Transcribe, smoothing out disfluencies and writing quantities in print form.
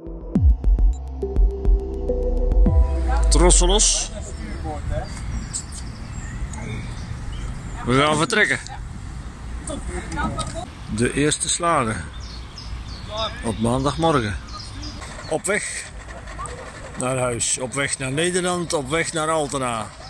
Trossen los. We gaan vertrekken. De eerste slagen. Op maandagmorgen. Op weg naar huis. Op weg naar Nederland. Op weg naar Altena.